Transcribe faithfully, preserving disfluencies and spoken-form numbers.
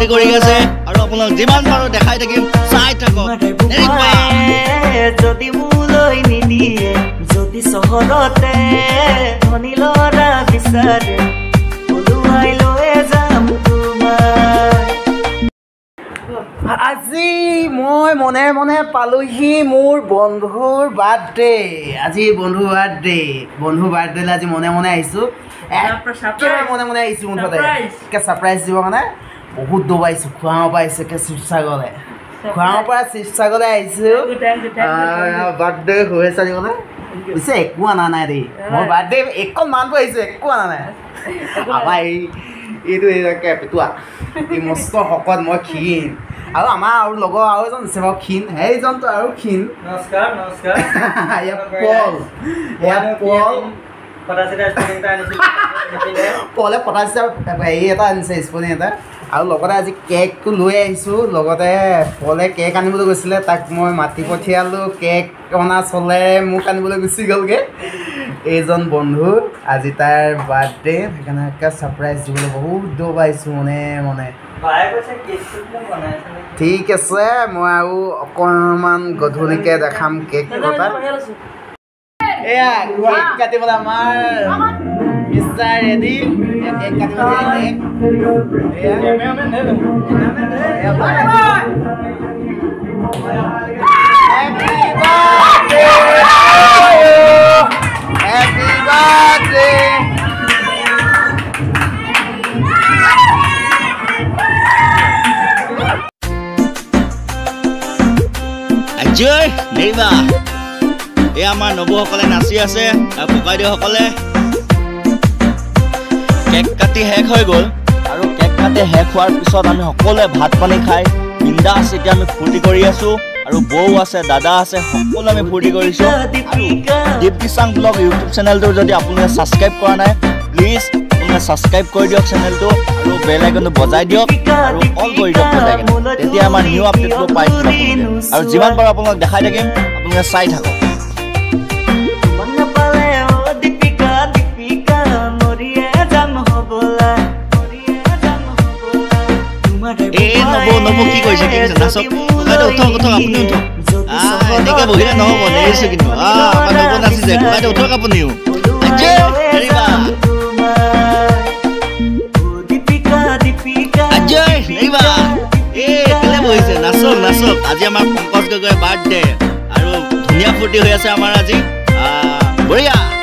কৰি আছে আৰু আপোনাক যিমান পাৰো দেখাই থাকিম চাই থাকক যদি মোলৈ নিদিয়ে যদি চহৰতে ধনী ল'ৰা বিচাৰে ওলোৱাই লৈ যাম তোমাৰ আজি মই মনে মনে পালোহি মোৰ বন্ধুৰ বাৰ্থডে আজি বন্ধু বাৰ্থডে বন্ধু বাৰ্থডেলৈ আজি মনে মনে আহিছোঁ একেবাৰে মনে মনে আহিছোঁ মুঠতে একে ছাৰপ্ৰাইজ দিব মানে বহুত দবাইছোঁ খোৱাঙৰ পৰা আহিছোঁ একে শিৱসাগৰলৈ খোৱাঙৰ পৰা শিৱসাগৰলৈ আহিছোঁ বাৰ্থডে শুভেচ্ছা দিবলৈ পিছে একো অনা নাই দেই মোৰ বাৰ্থডে একো মানটো আহিছোঁ একো অনা নাই আমাৰ এই এইটো একে পেটুৱা এই মস্ত শকত মই ক্ষীণ আৰু আমাৰ আৰু লগৰ আৰু এজন আছে বাৰু ক্ষীণ সেইজনটো আৰু ক্ষীণ নমস্কাৰ নমস্কাৰ এয়া পল এয়া পল পলে পটাচিয়া হেৰি এটা আনিছে স্পনিং এটা আৰু লগতে আজি কেকটো লৈ আহিছোঁ লগতে পলে কেক আনিবলৈ গৈছিলে তাক মই মাতি পঠিয়ালোঁ কেক অনা চলে মোক আনিবলৈ গুচি গ'লগৈ এইজন বন্ধু আজি তাৰ বাৰ্থডে সেইকাৰণে একে ছাৰপ্ৰাইজ দিবলৈ বহুত দবাইছোঁ মনে মনে ঠিক আছে মই আৰু অকণমান গধূলিকৈ দেখাম কেক কটা এয়া কেক কাটিবলৈ আমাৰ মিষ্টাৰ ৰেডি কেক কাটিবলৈ Happy birthday জয় নেইবা এই আমাৰ নবুসকলে নাচি আছে আৰু ককাইদেউসকলে কেক কাটি শেষ হৈ গ'ল আৰু কেক কাটি শেষ হোৱাৰ পিছত আমি সকলোৱে ভাত পানী খাই বিন্দাছ এতিয়া আমি ফূৰ্তি কৰি আছোঁ আৰু বৌ আছে দাদা আছে সকলো আমি ফূৰ্তি কৰিছোঁ দীপ্তি চাং ব্লগ ইউটিউব চেনেলটো যদি আপোনালোকে ছাবস্ক্ৰাইব কৰা নাই প্লিজ আপোনালোকে ছাবস্ক্ৰাইব কৰি দিয়ক চেনেলটো আৰু বেল আইকনটো বজাই দিয়ক আৰু অল কৰি দিয়ক বেল আইকন তেতিয়া আমাৰ নিউ আপডেটবোৰ পাই থাকিব আৰু যিমান পাৰোঁ আপোনালোক দেখাই থাকিম আপোনালোকে চাই থাকক এই নবৌ নবৌ কি কৰিছে কি কৰিছে নাচক ককাইদেউ উঠক উঠক আপুনি উঠক এনেকৈ বহিলে নহ'ব নেৰিছোঁ কিন্তু আমাৰ নবৌ নাচিছে ককাইদেউ উঠক আপুনিও বহিছে নাচক নাচক আজি আমাৰ পংকজ গগৈৰ বাৰ্থডে আৰু ধুনীয়া ফূৰ্তি হৈ আছে আমাৰ আজি বঢ়িয়া